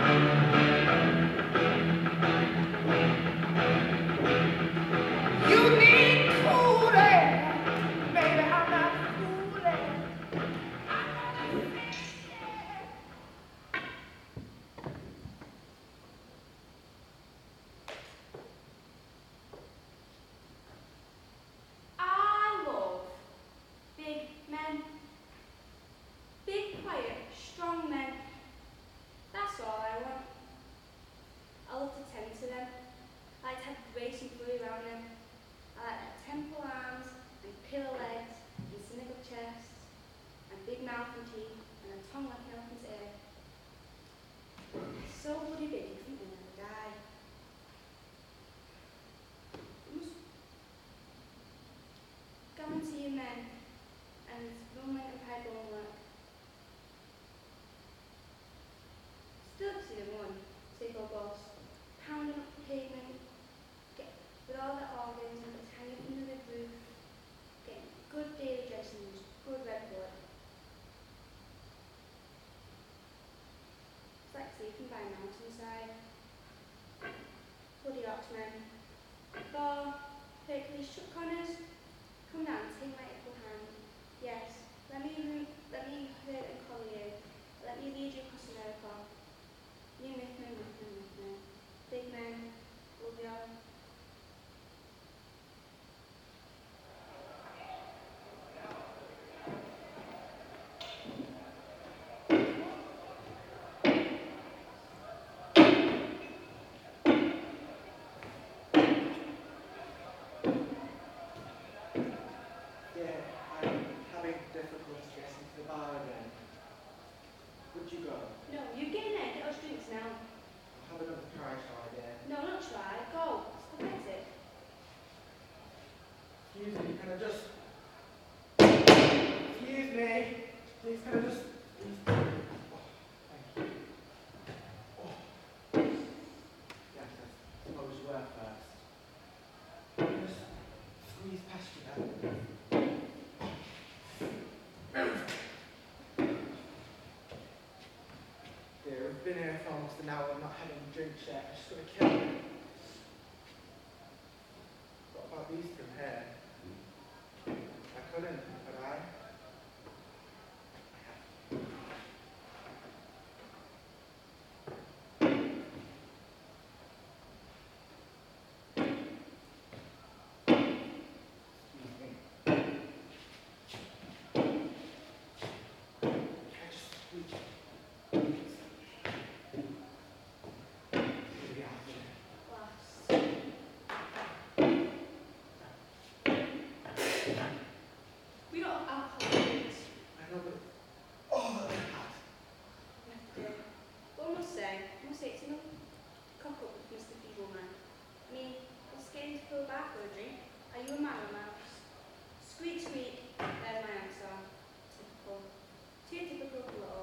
You need cooling, baby, I'm not fooling. I love big men. Big, quiet, strong men. That's all I want. I love to tend to them. I like to have grace and fluid around them. I like their temple arms and pillar legs and cynical chests and big mouth and teeth and a tongue like an elephant's ear. They're so bloody big you think they'll never die. You must guarantee your men and run like a pipe work. Still see them one, take our boss, pounding up the pavement, get with all their organs and it's hanging under the roof, getting good daily dressings, good red blood. It's like sleeping by a mountainside. Bloody oxmen. Thor, Hercules, Chuck Connors, come down, take my equal hand. Yes, let me hurt and collar you. Let me lead you across America. You Mythman. Big men, love you all. Yeah, I'm having difficulty getting to the bar again. Would you go? No, you get in there, get us drinks now. I'll have another try, shall I, dear? No, not try, go. It's pathetic. Excuse me, can I just... Excuse me! Please, can I just... Please. Oh, thank you. Oh. Yes, I suppose you were first. Can I just squeeze past you then? Dear, we've been here for almost an hour and not had any drinks yet. It's just going to kill me. What about these two here? I couldn't, could I? Excuse me. Can I just squeeze? Here we are. Glass. We don't have alcohol drinks. I know, but... Oh, that hat. We have to do. But I must say it's enough cock up with Mr. Feebleman. I mean, what's getting to fill back for a drink? Are you a man or mouse? Squeak, squeak, there's my answer. Typical. Too typical for little